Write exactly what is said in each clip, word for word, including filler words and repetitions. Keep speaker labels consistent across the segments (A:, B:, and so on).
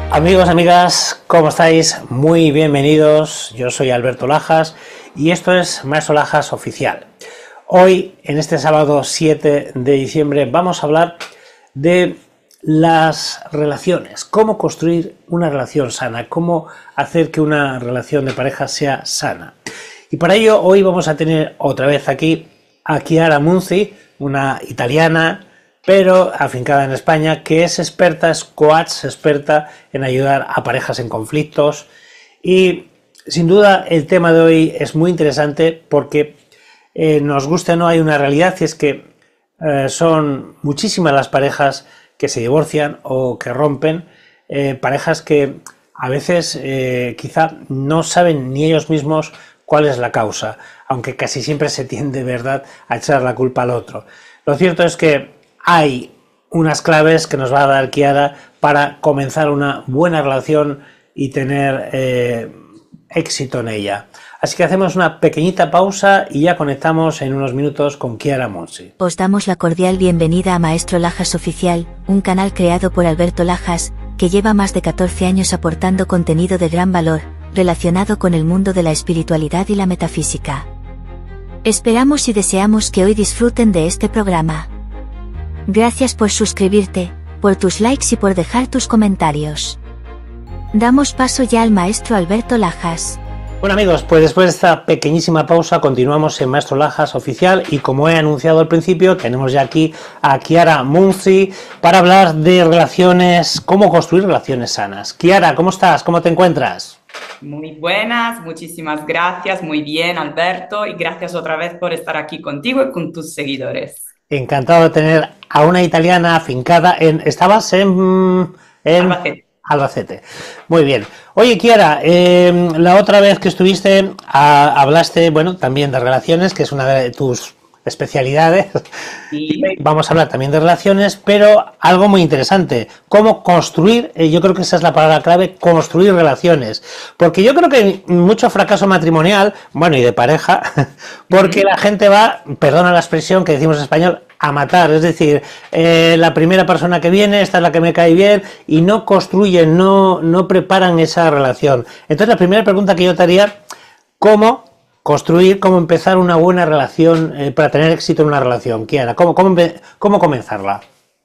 A: Amigos, amigas, ¿cómo estáis? Muy bienvenidos. Yo soy Alberto Lajas y esto es Maestro Lajas Oficial. Hoy, en este sábado siete de diciembre, vamos a hablar de las relaciones, cómo construir una relación sana, cómo hacer que una relación de pareja sea sana. Y para ello hoy vamos a tener otra vez aquí a Chiara Munzi, una italiana pero afincada en España, que es experta, es coach, experta en ayudar a parejas en conflictos. Y sin duda el tema de hoy es muy interesante porque eh, nos guste o no, hay una realidad, y es que eh, son muchísimas las parejas que se divorcian o que rompen, eh, parejas que a veces eh, quizá no saben ni ellos mismos cuál es la causa, aunque casi siempre se tiende, ¿verdad?, a echar la culpa al otro. Lo cierto es que hay unas claves que nos va a dar Chiara para comenzar una buena relación y tener eh, éxito en ella. Así que hacemos una pequeñita pausa y ya conectamos en unos minutos con Chiara Munzi.
B: Os damos la cordial bienvenida a Maestro Lajas Oficial, un canal creado por Alberto Lajas, que lleva más de catorce años aportando contenido de gran valor, relacionado con el mundo de la espiritualidad y la metafísica. Esperamos y deseamos que hoy disfruten de este programa. Gracias por suscribirte, por tus likes y por dejar tus comentarios. Damos paso ya al maestro Alberto Lajas.
A: Bueno amigos, pues después de esta pequeñísima pausa continuamos en Maestro Lajas Oficial y como he anunciado al principio tenemos ya aquí a Chiara Munzi para hablar de relaciones, cómo construir relaciones sanas. Chiara, ¿cómo estás? ¿Cómo te encuentras?
C: Muy buenas, muchísimas gracias, muy bien Alberto, y gracias otra vez por estar aquí contigo y con tus seguidores.
A: Encantado de tener a una italiana afincada en... ¿Estabas en...? en...
C: Albacete.
A: Albacete. Muy bien. Oye, Chiara, eh, la otra vez que estuviste a, hablaste, bueno, también de relaciones, que es una de tus especialidades.
C: Sí.
A: Vamos a hablar también de relaciones, pero algo muy interesante, cómo construir, eh, yo creo que esa es la palabra clave, construir relaciones, porque yo creo que hay mucho fracaso matrimonial, bueno, y de pareja, porque la gente va, perdona la expresión que decimos en español, a matar, es decir, eh, la primera persona que viene, esta es la que me cae bien, y no construyen, no, no preparan esa relación. Entonces la primera pregunta que yo te haría, ¿cómo construir, cómo empezar una buena relación, eh, para tener éxito en una relación? Chiara, ¿cómo, cómo, cómo comenzarla?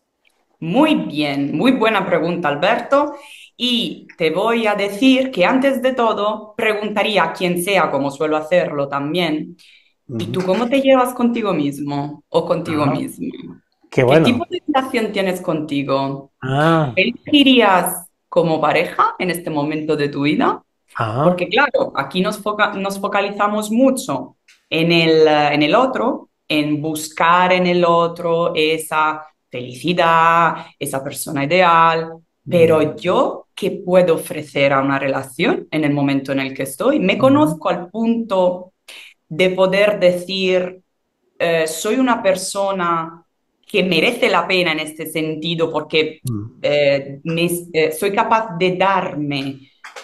C: Muy bien, muy buena pregunta, Alberto. Y te voy a decir que antes de todo preguntaría a quien sea, como suelo hacerlo también, ¿y tú cómo te llevas contigo mismo o contigo
A: Ah,
C: misma?
A: qué
C: ¿Qué
A: bueno.
C: tipo de relación tienes contigo?
A: Ah,
C: ¿Qué elegirías como pareja en este momento de tu vida?
A: ah,
C: Porque claro, aquí nos, foca nos focalizamos mucho en el, eh, en el otro, en buscar en el otro esa felicidad, esa persona ideal, pero yo, ¿qué puedo ofrecer a una relación en el momento en el que estoy? Me conozco al punto de poder decir, eh, soy una persona que merece la pena en este sentido porque eh, me, eh, soy capaz de darme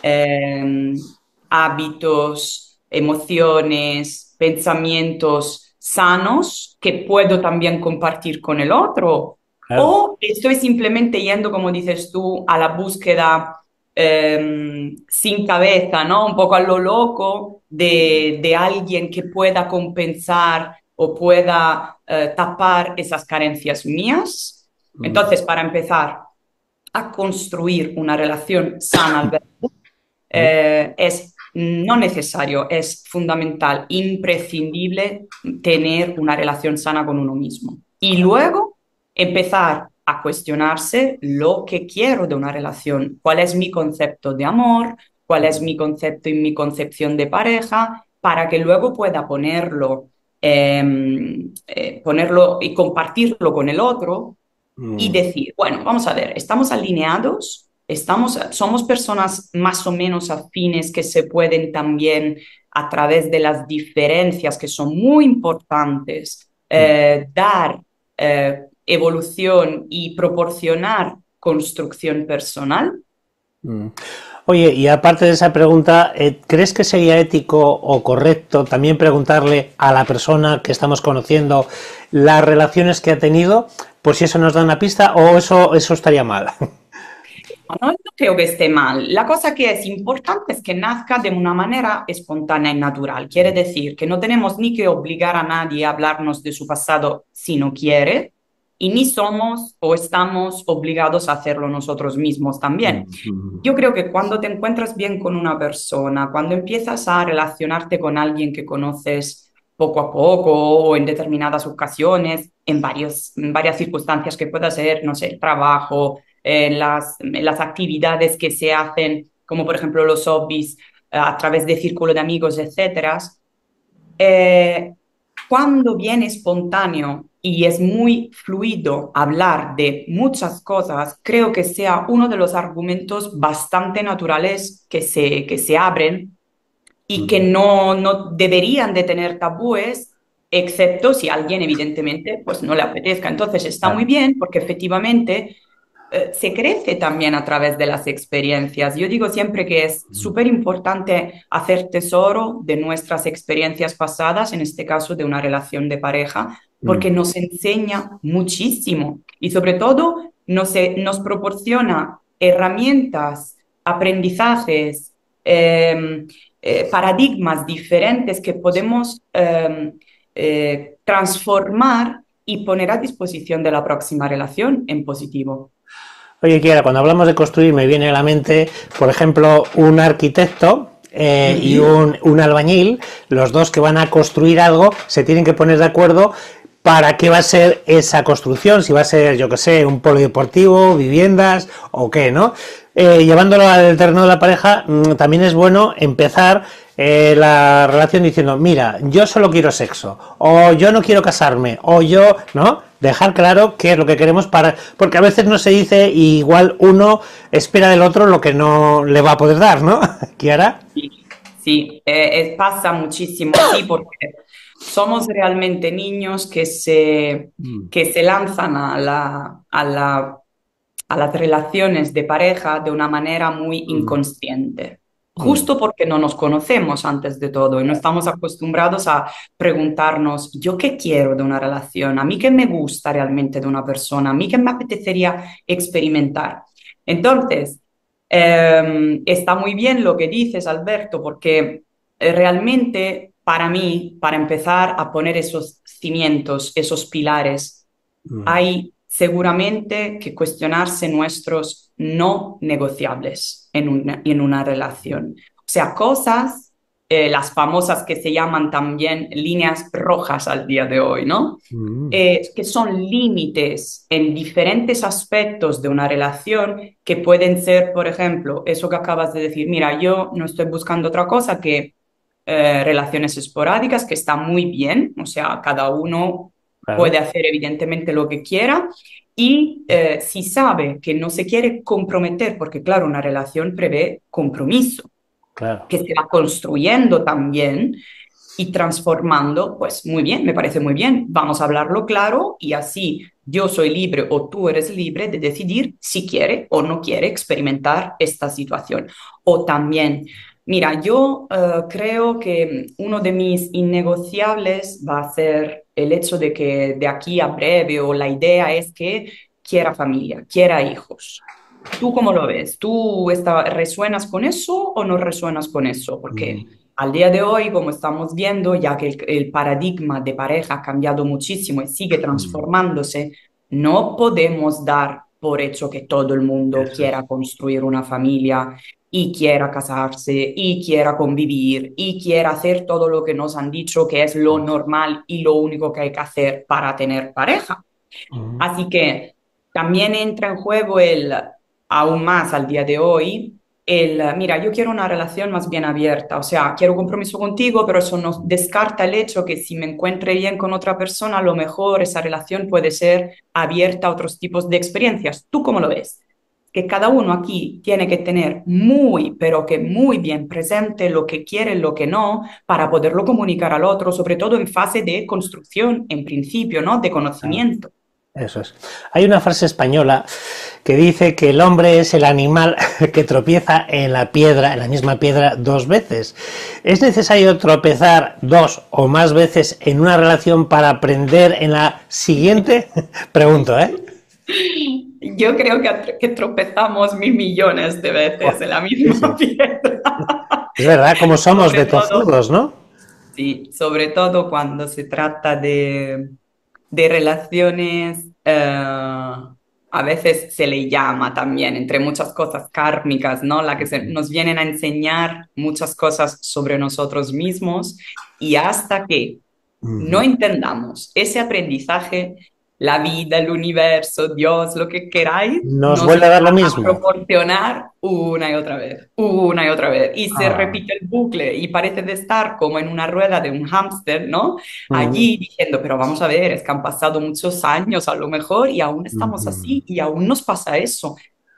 C: eh, hábitos, emociones, pensamientos sanos que puedo también compartir con el otro.
A: claro.
C: O estoy simplemente yendo, como dices tú, a la búsqueda eh, sin cabeza, ¿no? Un poco a lo loco de, de alguien que pueda compensar o pueda eh, tapar esas carencias mías. Entonces, para empezar a construir una relación sana, Alberto, eh, es no necesario, es fundamental, imprescindible tener una relación sana con uno mismo. Y luego empezar a cuestionarse lo que quiero de una relación, cuál es mi concepto de amor, cuál es mi concepto y mi concepción de pareja, para que luego pueda ponerlo, eh, eh, ponerlo y compartirlo con el otro y decir, bueno, vamos a ver, ¿estamos alineados? Estamos, somos personas más o menos afines que se pueden también, a través de las diferencias que son muy importantes, eh, dar eh, evolución y proporcionar construcción personal.
A: Oye, y aparte de esa pregunta, ¿crees que sería ético o correcto también preguntarle a la persona que estamos conociendo las relaciones que ha tenido, por si eso nos da una pista, o eso, eso estaría mal?
C: No, no creo que esté mal. La cosa que es importante es que nazca de una manera espontánea y natural. Quiere decir que no tenemos ni que obligar a nadie a hablarnos de su pasado si no quiere, y ni somos o estamos obligados a hacerlo nosotros mismos también.
A: Mm,
C: Yo creo que cuando te encuentras bien con una persona, cuando empiezas a relacionarte con alguien que conoces poco a poco o en determinadas ocasiones, en varios, en varias circunstancias que pueda ser, no sé, el trabajo, eh, las, las actividades que se hacen, como por ejemplo los hobbies, eh, a través de círculo de amigos, etcétera. Eh, Cuando viene espontáneo y es muy fluido hablar de muchas cosas, creo que sea uno de los argumentos bastante naturales que se, que se abren y que
A: mm,
C: no, no deberían de tener tabúes, excepto si a alguien evidentemente pues no le apetezca. Entonces está muy
A: claro.
C: bien porque efectivamente eh, se crece también a través de las experiencias. Yo digo siempre que es
A: Mm,
C: súper importante hacer tesoro de nuestras experiencias pasadas, en este caso de una relación de pareja,
A: mm.
C: porque nos enseña muchísimo y sobre todo nos, eh, nos proporciona herramientas, aprendizajes, eh, eh, paradigmas diferentes que podemos eh, eh, transformar y poner a disposición de la próxima relación en positivo.
A: Oye, Kiara, cuando hablamos de construir me viene a la mente, por ejemplo, un arquitecto eh, y
C: Ujú.
A: un, un albañil, los dos que van a construir algo, se tienen que poner de acuerdo para qué va a ser esa construcción, si va a ser, yo qué sé, un polideportivo, viviendas o qué, ¿no? Eh, llevándolo al terreno de la pareja, mmm, también es bueno empezar eh, la relación diciendo, mira, yo solo quiero sexo, o yo no quiero casarme, o yo, ¿no? Dejar claro qué es lo que queremos para, porque a veces no se dice y igual uno espera del otro lo que no le va a poder dar, ¿no? Kiara.
C: Sí, sí, eh, eh, pasa muchísimo así porque somos realmente niños que se,
A: Mm,
C: que se lanzan a la, a la, a las relaciones de pareja de una manera muy
A: mm,
C: inconsciente,
A: mm,
C: justo porque no nos conocemos antes de todo y no estamos acostumbrados a preguntarnos, ¿yo qué quiero de una relación? ¿A mí qué me gusta realmente de una persona? ¿A mí qué me apetecería experimentar? Entonces, eh, está muy bien lo que dices, Alberto, porque eh, realmente para mí, para empezar a poner esos cimientos, esos pilares,
A: mm.
C: hay seguramente que cuestionarse nuestros no negociables en una, en una relación. O sea, cosas, eh, las famosas que se llaman también líneas rojas al día de hoy, ¿no?
A: Mm,
C: Eh, que son límites en diferentes aspectos de una relación que pueden ser, por ejemplo, eso que acabas de decir, mira, yo no estoy buscando otra cosa que eh, relaciones esporádicas, que está muy bien, o sea, cada uno puede
A: claro,
C: hacer evidentemente lo que quiera y eh, si sabe que no se quiere comprometer, porque claro, una relación prevé compromiso,
A: claro.
C: que se va construyendo también y transformando, pues muy bien, me parece muy bien. Vamos a hablarlo claro y así yo soy libre o tú eres libre de decidir si quiere o no quiere experimentar esta situación. O también, mira, yo uh, creo que uno de mis innegociables va a ser el hecho de que de aquí a breve o la idea es que quiera familia, quiera hijos. ¿Tú cómo lo ves? ¿Tú está, resuenas con eso o no resuenas con eso? Porque
A: Mm,
C: al día de hoy, como estamos viendo, ya que el, el paradigma de pareja ha cambiado muchísimo y sigue
A: mm.
C: transformándose, no podemos dar por hecho que todo el mundo
A: Eso es.
C: quiera construir una familia y quiera casarse y quiera convivir y quiera hacer todo lo que nos han dicho que es lo normal y lo único que hay que hacer para tener pareja.
A: Mm,
C: Así que también entra en juego el, aún más al día de hoy, el, mira, yo quiero una relación más bien abierta, o sea, quiero compromiso contigo, pero eso no descarta el hecho que si me encuentre bien con otra persona, a lo mejor esa relación puede ser abierta a otros tipos de experiencias. ¿Tú cómo lo ves? Que cada uno aquí tiene que tener muy, pero que muy bien presente lo que quiere y lo que no, para poderlo comunicar al otro, sobre todo en fase de construcción, en principio, ¿no? De
A: claro.
C: conocimiento.
A: Eso es. Hay una frase española que dice que el hombre es el animal que tropieza en la piedra, en la misma piedra, dos veces. ¿Es necesario tropezar dos o más veces en una relación para aprender en la siguiente? Pregunto, ¿eh?
C: Yo creo que, atre- que tropezamos mil millones de veces
A: Buah,
C: en la
A: sí,
C: misma
A: sí.
C: piedra.
A: Es verdad, como somos
C: Sobre
A: de
C: todo,
A: tozudos, ¿no?
C: sí, sobre todo cuando se trata de, de relaciones, eh, a veces se le llama también, entre muchas cosas, kármicas, ¿no? La que se- nos vienen a enseñar muchas cosas sobre nosotros mismos y hasta que no
A: Ujú.
C: entendamos ese aprendizaje, la vida, el universo, Dios, lo que queráis,
A: Nos
C: nos lo
A: vuelve a dar lo
C: va a
A: mismo.
C: proporcionar una y otra vez, una y otra vez. Y se
A: Ah,
C: repite el bucle y parece de estar como en una rueda de un hámster, ¿no?
A: ujú,
C: Allí diciendo, pero vamos a ver, es que han pasado muchos años a lo mejor y aún estamos
A: ujú.
C: así y aún nos pasa eso.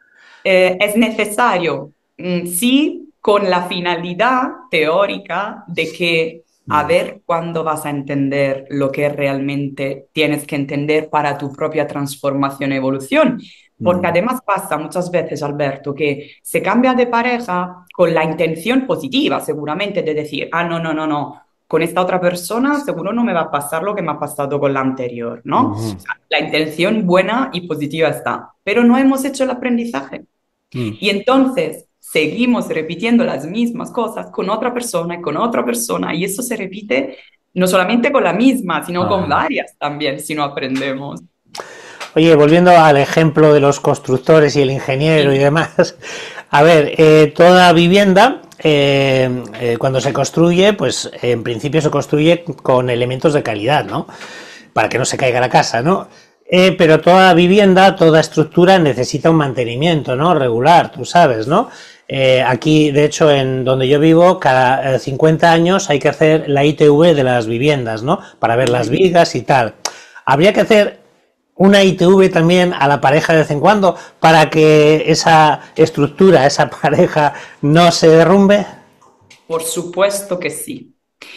C: Eh, es necesario, mm, sí, con la finalidad teórica de que a
A: Mm,
C: ver cuándo vas a entender lo que realmente tienes que entender para tu propia transformación y evolución. Porque
A: mm.
C: además pasa muchas veces, Alberto, que se cambia de pareja con la intención positiva, seguramente, de decir, ah, no, no, no, no, con esta otra persona seguro no me va a pasar lo que me ha pasado con la anterior, ¿no? O
A: Ujú,
C: sea, la intención buena y positiva está, pero no hemos hecho el aprendizaje.
A: mm.
C: Y entonces seguimos repitiendo las mismas cosas con otra persona y con otra persona, y eso se repite no solamente con la misma, sino con
A: Ajá.
C: varias también, si no aprendemos.
A: Oye, volviendo al ejemplo de los constructores y el ingeniero y
C: Sí,
A: demás, a ver, eh, toda vivienda, eh, eh, cuando se construye, pues en principio se construye con elementos de calidad, ¿no? Para que no se caiga la casa, ¿no? Eh, pero toda vivienda, toda estructura necesita un mantenimiento, ¿no? Regular, tú sabes, ¿no? Eh, aquí, de hecho, en donde yo vivo, cada eh, cincuenta años hay que hacer la I T V de las viviendas, ¿no? Para ver las
C: ujú.
A: vigas y tal. Habría que hacer una I T V también a la pareja de vez en cuando para que esa estructura, esa pareja no se derrumbe.
C: Por supuesto que sí.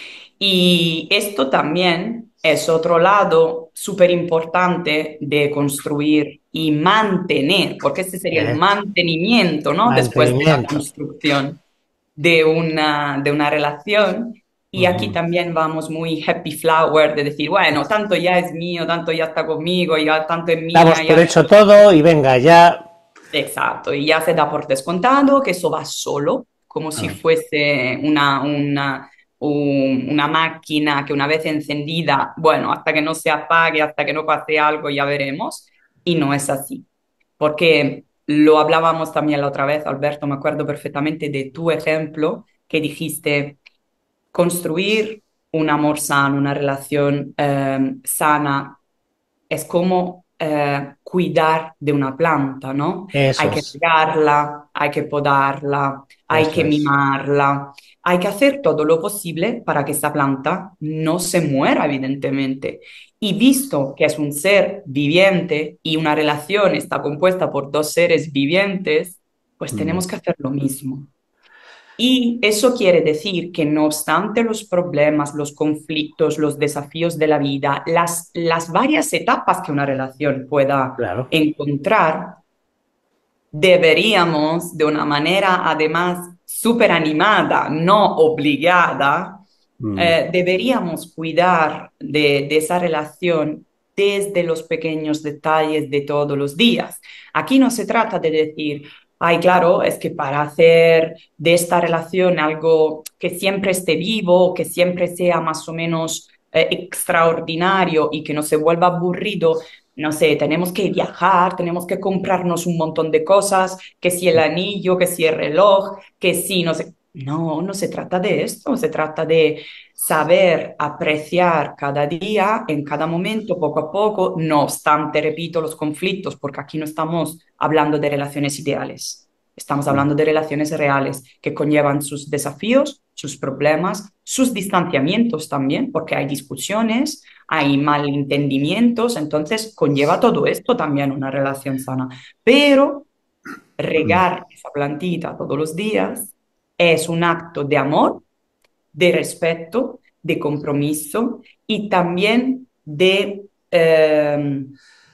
C: Y esto también es otro lado súper importante de construir y mantener, porque este sería el
A: Eh,
C: mantenimiento, ¿no? Después de la
A: mantenimiento.
C: construcción de una, de una relación. Y aquí
A: Ujú.
C: también vamos muy happy flower de decir, bueno, tanto ya es mío, tanto ya está conmigo, ya tanto es
A: Damos
C: mía,
A: por
C: ya
A: hecho todo y venga, ya.
C: exacto, y ya se da por descontado que eso va solo, como si
A: Ah,
C: fuese una, una, un- una máquina que una vez encendida, bueno, hasta que no se apague, hasta que no pase algo, ya veremos. Y no es así, porque lo hablábamos también la otra vez, Alberto, me acuerdo perfectamente de tu ejemplo que dijiste, construir un amor sano, una relación eh, sana es como eh, cuidar de una planta, ¿no?
A: eso
C: Hay que
A: es,
C: regarla, hay que podarla, hay
A: eso
C: que
A: es.
C: mimarla, hay que hacer todo lo posible para que esa planta no se muera, evidentemente. Y visto que es un ser viviente y una relación está compuesta por dos seres vivientes, pues
A: Mm.
C: tenemos que hacer lo mismo. Y eso quiere decir que no obstante los problemas, los conflictos, los desafíos de la vida, las, las varias etapas que una relación pueda
A: Claro.
C: encontrar, deberíamos de una manera además súper animada, no obligada,
A: Mm.
C: eh, deberíamos cuidar de, de esa relación desde los pequeños detalles de todos los días. Aquí no se trata de decir, ay, claro, es que para hacer de esta relación algo que siempre esté vivo, que siempre sea más o menos eh, extraordinario y que no se vuelva aburrido, no sé, tenemos que viajar, tenemos que comprarnos un montón de cosas, que si el anillo, que si el reloj, que si no sé. No, no se trata de esto, se trata de saber apreciar cada día, en cada momento, poco a poco, no obstante, repito, los conflictos, porque aquí no estamos hablando de relaciones ideales, estamos
A: Mm.
C: hablando de relaciones reales que conllevan sus desafíos, sus problemas, sus distanciamientos también, porque hay discusiones, hay malentendimientos, entonces conlleva todo esto también una relación sana. Pero
A: Mm.
C: regar esa plantita todos los días es un acto de amor, de respeto, de compromiso y también de eh,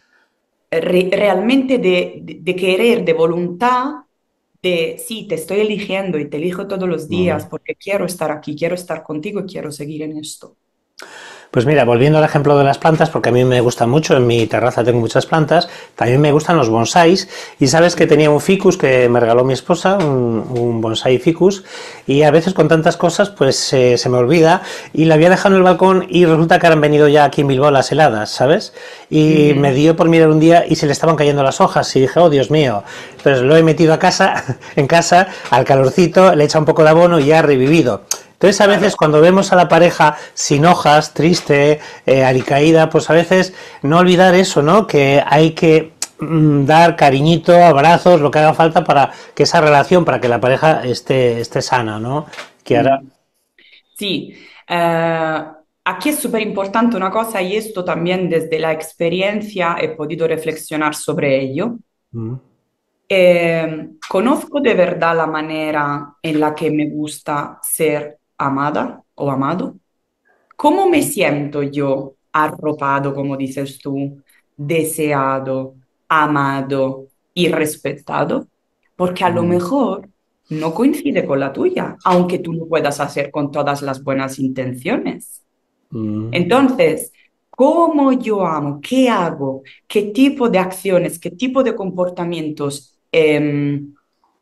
C: re- realmente de, de, de querer, de voluntad, de sí, te estoy eligiendo y te elijo todos los días
A: Mm.
C: porque quiero estar aquí, quiero estar contigo y quiero seguir en esto.
A: Pues mira, volviendo al ejemplo de las plantas, porque a mí me gustan mucho, en mi terraza tengo muchas plantas, también me gustan los bonsáis, y sabes que tenía un ficus que me regaló mi esposa, un, un bonsai ficus, y a veces con tantas cosas pues eh, se me olvida, y la había dejado en el balcón y resulta que han venido ya aquí en Bilbao las heladas, ¿sabes? Y
C: Ujú.
A: me dio por mirar un día y se le estaban cayendo las hojas, y dije, oh Dios mío, entonces lo he metido a casa, en casa, al calorcito, le he echado un poco de abono y ya ha revivido. Entonces a veces
C: Claro.
A: cuando vemos a la pareja sin hojas, triste, eh, alicaída, pues a veces no olvidar eso, ¿no? Que hay que mm, dar cariñito, abrazos, lo que haga falta para que esa relación, para que la pareja esté, esté sana, ¿no? Que ahora...
C: Mm. Sí, eh, aquí es súper importante una cosa y esto también desde la experiencia he podido reflexionar sobre ello.
A: Mm,
C: Eh, conozco de verdad la manera en la que me gusta ser amada o amado. ¿Cómo me siento yo arropado, como dices tú, deseado, amado y respetado? Porque a lo
A: mm,
C: mejor no coincide con la tuya, aunque tú lo puedas hacer con todas las buenas intenciones.
A: mm,
C: Entonces, ¿cómo yo amo? ¿Qué hago? ¿Qué tipo de acciones? ¿Qué tipo de comportamientos? em,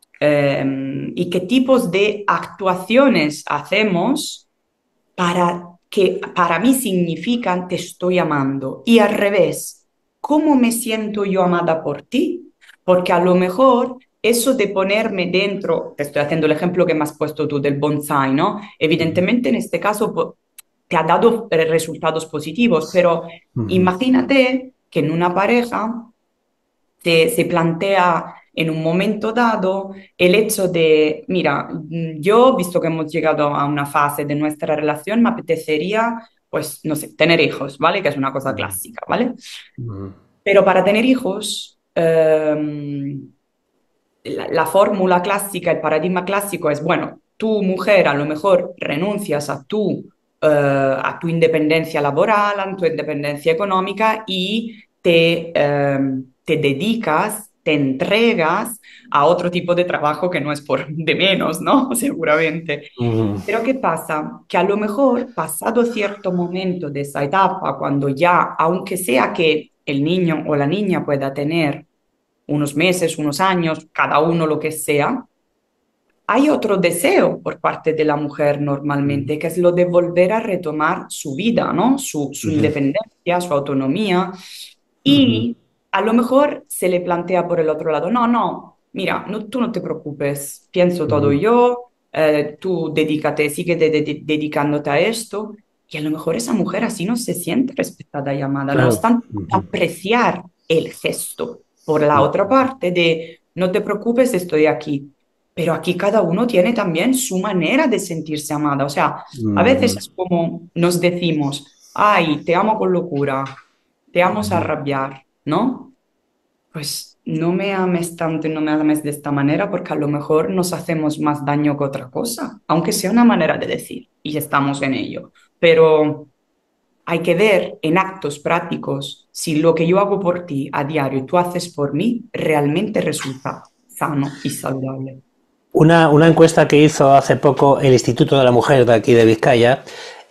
C: em, y qué tipos de actuaciones hacemos para que para mí significan te estoy amando. Y al revés, ¿cómo me siento yo amada por ti? Porque a lo mejor eso de ponerme dentro, te estoy haciendo el ejemplo que me has puesto tú del bonsai, ¿no? Evidentemente en este caso po- te ha dado eh, resultados positivos, pero
A: mm,
C: imagínate que en una pareja se, se plantea en un momento dado el hecho de, mira, mm, yo, visto que hemos llegado a una fase de nuestra relación, me apetecería, pues, no sé, tener hijos, ¿vale? Que es una cosa
A: mm,
C: clásica, ¿vale?
A: mm,
C: Pero para tener hijos, em, la, la fórmula clásica, el paradigma clásico es, bueno, tu mujer a lo mejor renuncias a tu, eh, a tu independencia laboral, a tu independencia económica y te, eh, te dedicas, te entregas a otro tipo de trabajo que no es por de menos, ¿no? Seguramente.
A: mm,
C: Pero ¿qué pasa? Que a lo mejor pasado cierto momento de esa etapa, cuando ya, aunque sea que el niño o la niña pueda tener unos meses, unos años, cada uno lo que sea, hay otro deseo por parte de la mujer
A: mm,
C: normalmente, que es lo de volver a retomar su vida, ¿no? Su, su
A: mm,
C: independencia, su autonomía.
A: mm,
C: Y a lo mejor se le plantea por el otro lado, no, no, mira, no, tú no te preocupes, pienso todo
A: mm,
C: yo, eh, tú dedícate, sigue de- de- dedicándote a esto. Y a lo mejor esa mujer así no se siente respetada y amada, no
A: claro.
C: obstante
A: Mm,
C: apreciar el gesto. Por la
A: mm,
C: otra parte de, no te preocupes, estoy aquí. Pero aquí cada uno tiene también su manera de sentirse amada. O sea, a veces
A: mm,
C: es como nos decimos, ay, te amo con locura, te amo a rabiar, ¿no? Pues no me ames tanto y no me ames de esta manera porque a lo mejor nos hacemos más daño que otra cosa, aunque sea una manera de decir y estamos en ello. Pero hay que ver en actos prácticos si lo que yo hago por ti a diario y tú haces por mí realmente resulta sano y saludable.
A: Una, una encuesta que hizo hace poco el Instituto de la Mujer de aquí de Vizcaya,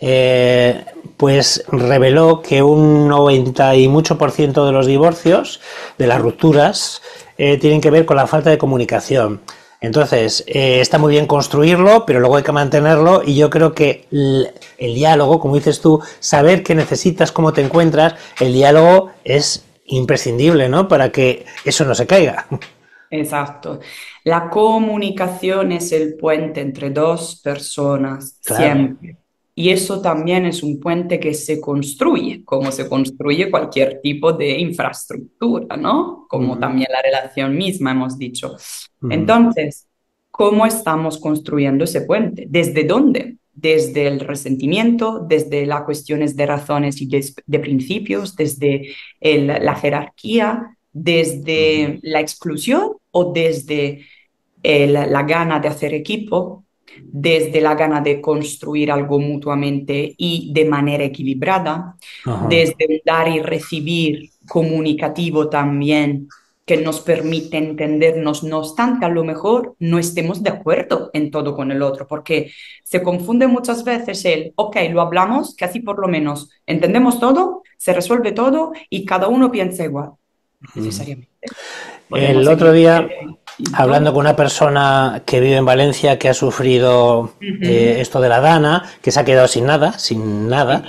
A: eh, pues reveló que un noventa y mucho por ciento de los divorcios, de las rupturas, eh, tienen que ver con la falta de comunicación. Entonces, eh, está muy bien construirlo, pero luego hay que mantenerlo y yo creo que el, el diálogo, como dices tú, saber qué necesitas, cómo te encuentras, el diálogo es imprescindible, ¿no? Para que eso no se caiga.
C: Exacto. La comunicación es el puente entre dos personas,
A: Claro.
C: siempre. Y eso también es un puente que se construye, como se construye cualquier tipo de infraestructura, ¿no? Como
A: Uh-huh.
C: también la relación misma, hemos dicho.
A: Uh-huh.
C: Entonces, ¿cómo estamos construyendo ese puente? ¿Desde dónde? Desde el resentimiento, desde las cuestiones de razones y de, de principios, desde el- la jerarquía,
A: Uh-huh.
C: desde la exclusión o desde el- la gana de hacer equipo, desde la gana de construir algo mutuamente y de manera equilibrada,
A: Uh-huh.
C: desde un dar y recibir comunicativo también que nos permite entendernos, no obstante, a lo mejor no estemos de acuerdo en todo con el otro, porque se confunde muchas veces el, ok, lo hablamos, que así por lo menos entendemos todo, se resuelve todo y cada uno piensa igual, necesariamente. Podemos
A: El otro
C: seguir
A: día, hablando
C: distinto.
A: con una persona que vive en Valencia, que ha sufrido eh,
C: Ujú.
A: esto de la Dana, que se ha quedado sin nada, sin nada,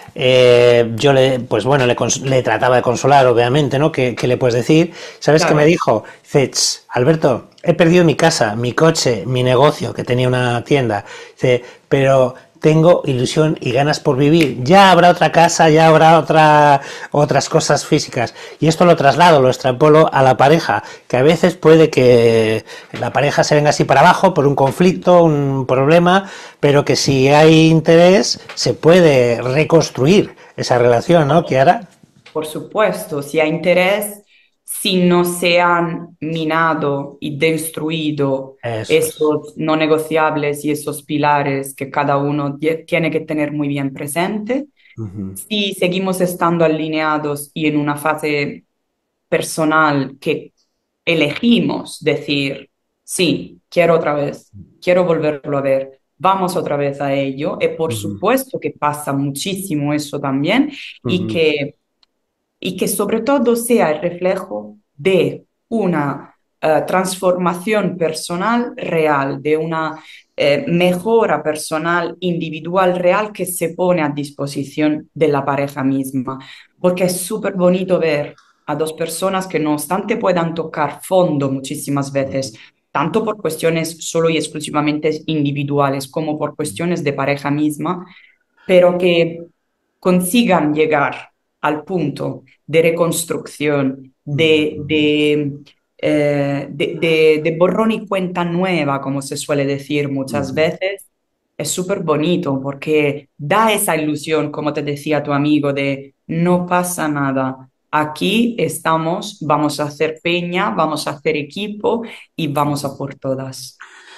A: eh, yo le, pues bueno, le, cons- le trataba de consolar, obviamente, ¿no? ¿Qué, qué le puedes decir? ¿Sabes qué me
C: Claro,
A: dijo? Dice, "Ch, Alberto, he perdido mi casa, mi coche, mi negocio, que tenía una tienda. Dice, pero tengo ilusión y ganas por vivir. Ya habrá otra casa, ya habrá otra, otras cosas físicas. Y esto lo traslado, lo extrapolo a la pareja, que a veces puede que la pareja se venga así para abajo por un conflicto, un problema, pero que si hay interés se puede reconstruir esa relación, ¿no, Kiara?
C: por supuesto, si hay interés, si no se han minado y destruido
A: Eso es.
C: esos no negociables y esos pilares que cada uno tie- tiene que tener muy bien presente,
A: Ujú,
C: si seguimos estando alineados y en una fase personal que elegimos decir, sí, quiero otra vez, quiero volverlo a ver, vamos otra vez a ello, y por
A: ujú,
C: supuesto que pasa muchísimo eso también, y
A: ujú,
C: que y que sobre todo sea el reflejo de una eh, transformación personal real, de una eh, mejora personal individual real que se pone a disposición de la pareja misma. Porque es súper bonito ver a dos personas que no obstante puedan tocar fondo muchísimas veces, tanto por cuestiones solo y exclusivamente individuales como por cuestiones de pareja misma, pero que consigan llegar al punto de reconstrucción, de,
A: ujú,
C: de, eh, de, de- de borrón y cuenta nueva, como se suele decir muchas
A: ujú.
C: veces, es súper bonito porque da esa ilusión, como te decía tu amigo, de no pasa nada. Aquí estamos, vamos a hacer peña, vamos a hacer equipo y vamos a por todas.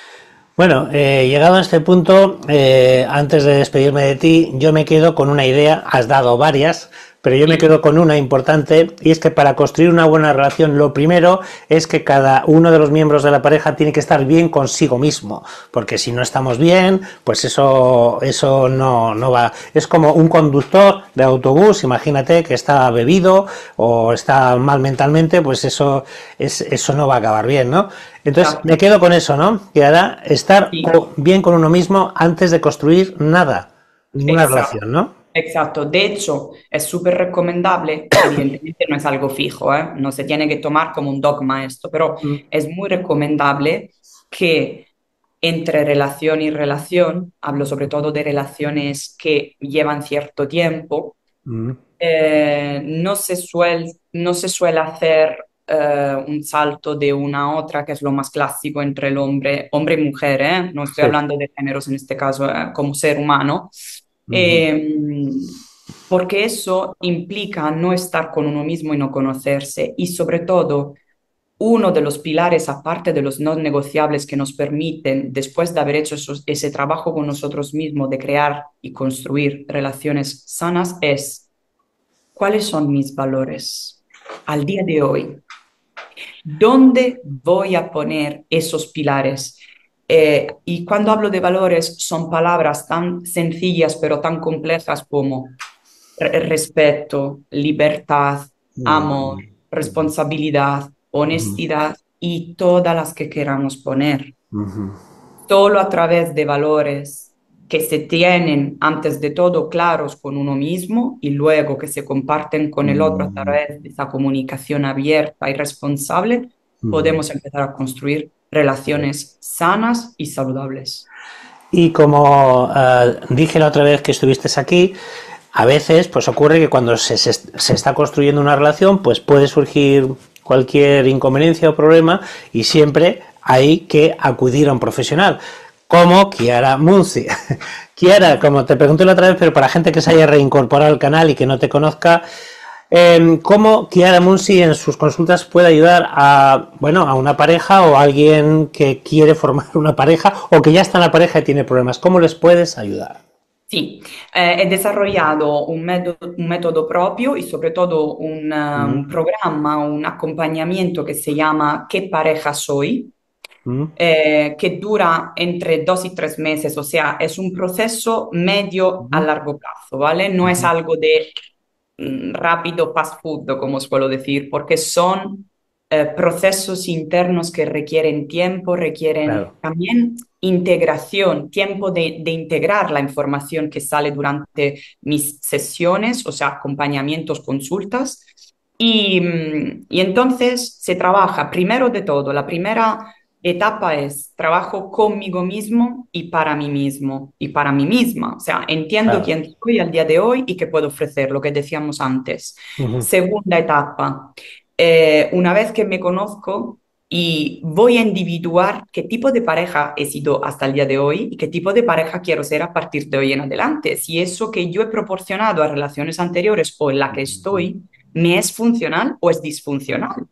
A: Bueno, eh, llegado a este punto, eh, antes de despedirme de ti, yo me quedo con una idea, has dado varias, pero yo me
C: Sí,
A: quedo con una importante, y es que para construir una buena relación lo primero es que cada uno de los miembros de la pareja tiene que estar bien consigo mismo, porque si no estamos bien, pues eso, eso no, no va. Es como un conductor de autobús, imagínate que está bebido o está mal mentalmente, pues eso, es, eso no va a acabar bien, ¿no? Entonces me
C: exacto.
A: quedo con eso, ¿no? Que hará estar
C: Sí,
A: co- bien con uno mismo antes de construir nada, ninguna
C: exacto.
A: relación, ¿no?
C: Exacto, de hecho es súper recomendable, evidentemente no es algo fijo, ¿eh? No se tiene que tomar como un dogma esto, pero
A: Mm,
C: es muy recomendable que entre relación y relación, hablo sobre todo de relaciones que llevan cierto tiempo,
A: mm,
C: eh, no se suel- no se suele hacer eh, un salto de una a otra, que es lo más clásico entre el hombre, hombre y mujer, ¿eh? No estoy
A: sí.
C: hablando de géneros en este caso, eh, como ser humano.
A: Ujú,
C: Eh, Porque eso implica no estar con uno mismo y no conocerse. Y sobre todo, uno de los pilares, aparte de los no negociables que nos permiten, después de haber hecho esos- ese trabajo con nosotros mismos, de crear y construir relaciones sanas, es cuáles son mis valores al día de hoy. ¿Dónde voy a poner esos pilares? Eh, y cuando hablo de valores, son palabras tan sencillas pero tan complejas como re- respeto, libertad, amor,
A: mm,
C: responsabilidad, honestidad y todas las que queramos poner.
A: ujú,
C: Solo a través de valores que se tienen antes de todo claros con uno mismo y luego que se comparten con el otro a
A: mm,
C: través de esa comunicación abierta y responsable,
A: ujú.
C: podemos empezar a construir relaciones sanas y saludables.
A: Y como eh, dije la otra vez que estuviste aquí, a veces pues ocurre que cuando se, se, se está construyendo una relación, pues puede surgir cualquier inconveniencia o problema y siempre hay que acudir a un profesional, como Kiara Munzi. Kiara, como te pregunté la otra vez, pero para gente que se haya reincorporado al canal y que no te conozca, eh, ¿cómo Kiara Munsi en sus consultas puede ayudar a, bueno, a una pareja o a alguien que quiere formar una pareja o que ya está en la pareja y tiene problemas? ¿Cómo les puedes ayudar?
C: Sì, eh, he desarrollado un método, un método propio y sobre todo un, eh, un
A: Mm,
C: programa, un acompañamiento que se llama ¿Qué pareja soy?
A: mm,
C: Eh, que dura entre dos y tres meses, o sea, es un proceso medio a
A: ujú,
C: largo plazo, ¿vale? No es
A: ujú.
C: algo de mm, rápido fast food, como suelo decir, porque son eh, procesos internos que requieren tiempo, requieren
A: Claro.
C: también integración, tiempo de, de integrar la información que sale durante mis sesiones, o sea, acompañamientos, consultas. Y, mm, y entonces se trabaja primero de todo, la primera etapa es trabajo conmigo mismo y para mí mismo y para mí misma. O sea, entiendo
A: Claro.
C: quién soy al día de hoy y qué puedo ofrecer, lo que decíamos antes.
A: Ujú,
C: Segunda etapa, eh, una vez que me conozco y voy a individuar qué tipo de pareja he sido hasta el día de hoy y qué tipo de pareja quiero ser a partir de hoy en adelante. Si eso que yo he proporcionado a relaciones anteriores o en la que
A: ujú,
C: estoy me es funcional o es disfuncional.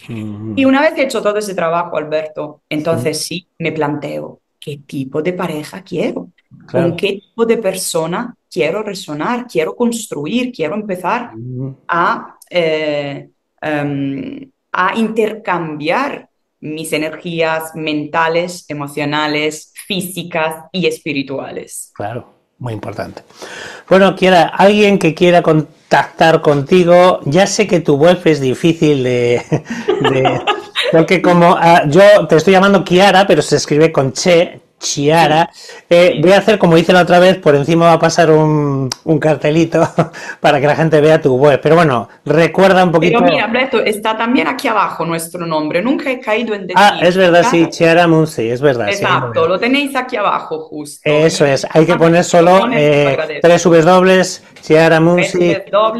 C: Y
A: ujú,
C: una vez hecho todo ese trabajo, Alberto,
A: ujú.
C: entonces sí me planteo qué tipo de pareja quiero, con
A: Claro.
C: qué tipo de persona quiero resonar, quiero construir, quiero empezar
A: Ujú.
C: a, eh, em, a intercambiar mis energías mentales, emocionales, físicas y espirituales.
A: Claro, muy importante. Bueno, quiera, alguien que quiera contactar contigo, ya sé que tu web es difícil de, de porque como ah, yo te estoy llamando Kiara, pero se escribe con Che, Chiara,
C: Sí,
A: eh, voy a
C: sí.
A: hacer como hice la otra vez, por encima va a pasar un, un cartelito para que la gente vea tu web. Pero bueno, recuerda un
C: Pero mira,
A: poquito.
C: Alberto, está también aquí abajo nuestro nombre. Nunca he caído en
A: Ah, es
C: decir,
A: verdad, sí,
C: Chiara.
A: Chiara Munzi, es verdad, sí, ahí lo
C: Exacto,
A: veo.
C: lo tenéis aquí abajo justo.
A: Eso
C: Y
A: es, hay que
C: ah,
A: poner
C: si lo
A: solo
C: pones, te lo
A: eh,
C: agradezco.
A: w w w punto chiara munzi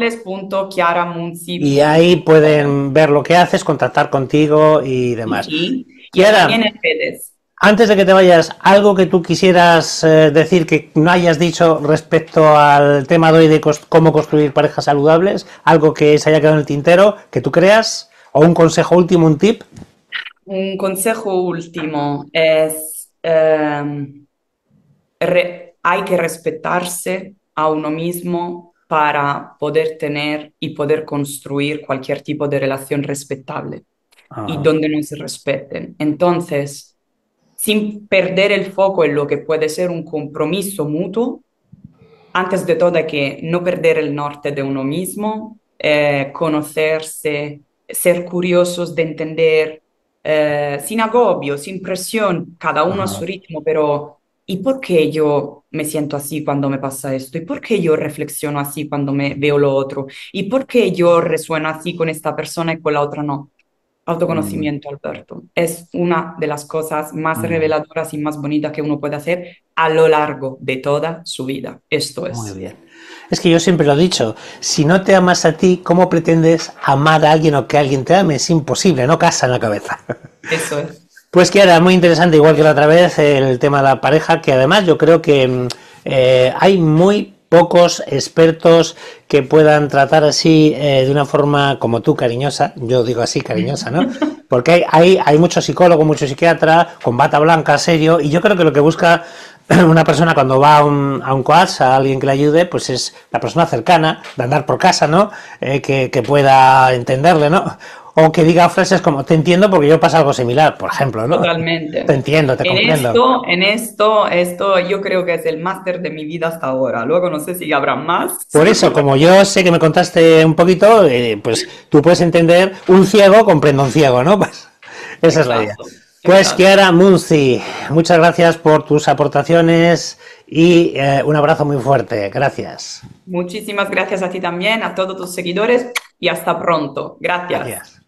A: y ahí
C: www punto chiaramunzi punto com.
A: pueden ver lo que haces, contactar contigo y
C: Y
A: demás.
C: sí, y también
A: Kiara,
C: en redes.
A: antes de que te vayas, algo que tú quisieras eh, decir que no hayas dicho respecto al tema de hoy de cos- cómo construir parejas saludables, algo que se haya quedado en el tintero, que tú creas, o un consejo último, un tip.
C: Un consejo último es, em, re- hay que respetarse a uno mismo para poder tener y poder construir cualquier tipo de relación respetable y
A: Ajá.
C: donde no se respeten. Entonces, sin perder el foco en lo que puede ser un compromiso mutuo, antes de todo hay que no perder el norte de uno mismo, eh, conocerse, ser curiosos de entender, eh, sin agobio, sin presión, cada uno a su
A: Ajá.
C: ritmo, pero ¿y por qué yo me siento así cuando me pasa esto? ¿Y por qué yo reflexiono así cuando me veo lo otro? ¿Y por qué yo resueno así con esta persona y con la otra no?
A: Mm,
C: Autoconocimiento, Alberto, es una de las cosas más
A: mm.
C: reveladoras y más bonitas que uno puede hacer a lo largo de toda su vida. Esto
A: Muy
C: es.
A: bien. Es que yo siempre lo he dicho, si no te amas a ti, ¿cómo pretendes amar a alguien o que alguien te ame? Es imposible, no casa en la cabeza.
C: Eso es.
A: Pues que era muy interesante, igual que la otra vez, el tema de la pareja, que además yo creo que mm, eh, hay muy pocos expertos que puedan tratar así eh, de una forma como tú, cariñosa, yo digo así, cariñosa, ¿no? Porque hay, hay, hay mucho psicólogo, mucho psiquiatra, con bata blanca, serio, y yo creo que lo que busca una persona cuando va a un, a un coach, a alguien que le ayude, pues es la persona cercana, de andar por casa, ¿no? Eh, que, que pueda entenderle, ¿no? O que diga frases como, te entiendo porque yo pasa algo similar, por ejemplo, ¿no? Te
C: Totalmente.
A: entiendo, te
C: En
A: comprendo.
C: esto, en esto, esto yo creo que es el máster de mi vida hasta ahora. Luego no sé si habrá más.
A: Por eso, como yo sé que me contaste un poquito, eh, pues tú puedes entender un ciego, comprendo un ciego, ¿no? Pues esa es la idea.
C: Exacto,
A: Pues
C: exacto.
A: Kiara Munzi, muchas gracias por tus aportaciones y eh, un abrazo muy fuerte. Gracias.
C: Muchísimas gracias a ti también, a todos tus seguidores y hasta pronto. Gracias.
A: Gracias.